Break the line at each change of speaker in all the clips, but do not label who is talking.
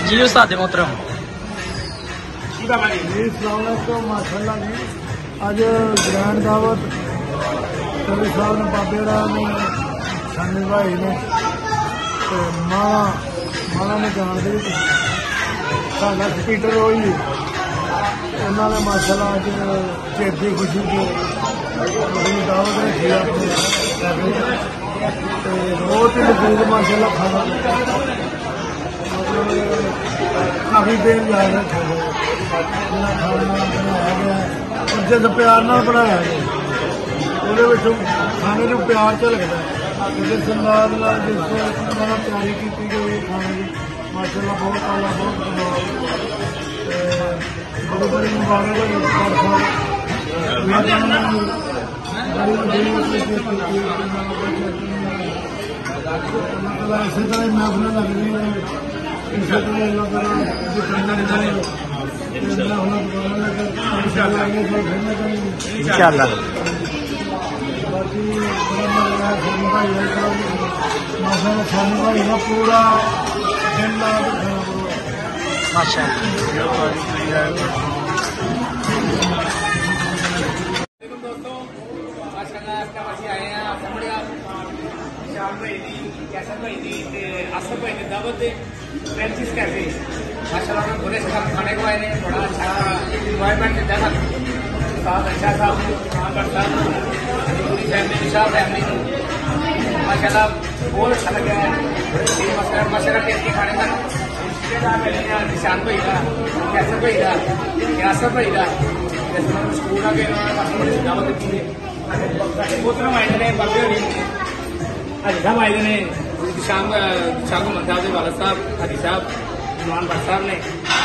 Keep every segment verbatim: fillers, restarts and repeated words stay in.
जी उस्ताद मोहतरम
जी सलाम माशाल्लाह जी। अज ग्रैंड दावत कवि साहब ने बाबे ने सानी भाई ने माला माला ने जान दी साडा स्पीकर होई उन्होंने माशाल्लाह अज चेती खुशी से दावत रखी अपने बहुत ही लजीज माशाल्लाह खाना काफी देर ला रखा खाना बनाया गया जिस प्यार न बनाया गया वो खाने को प्यार च लगता है जिस अंदाज जिस तैयारी की गई खाने की माशाल्लाह बहुत आला बहुत बड़ी बड़ी मुबारक इसी तरह महफिल लग रही है इसी तरह
इंशाअल्लाह।
बाकी सानी भाई का पूरा दिन ला
फ्रेंसिस कैफे माशाल्लाह बुरे से खाने को आए हैं। बड़ा अच्छा इन्वायरमेंट देता है साथ अच्छा था पूरी फैमिली शाह फैमिली माशाल्लाह बहुत अच्छा लगा है। माशाल्लाह टेस्टी खाने का निशान भाई का कैसर भाई का यासर भाई का स्कूल आगे दावत दी है मोहतरम आए ने बाबे होनी हाजी साहब आए ने शाम शाम को मंदा वाला साहब हाजी साहब इमरान भट्ट साहब ने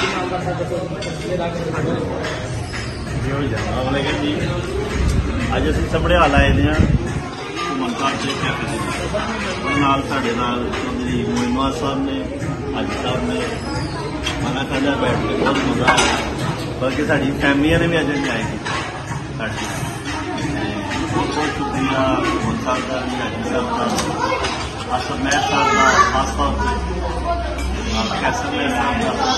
जी अज असी सबड़े हाल आए हैं ममता नाल साढ़े नाल चौधरी मोइनवाज साहब ने हाजी साहब ने मना खादा बैठ के बहुत मजा आया। बल्कि साड़ी फैमिलियां ने भी अज आएगी साड़ी बहुत बहुत शुक्रिया मोहन साहब का भी हाजी साहब का आसफ महर साहब का खास तौर पर कैसर